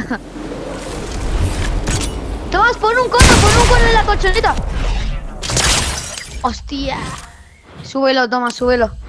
Tomás, pon un cono en la colchoneta. Hostia. Súbelo, Tomás, súbelo.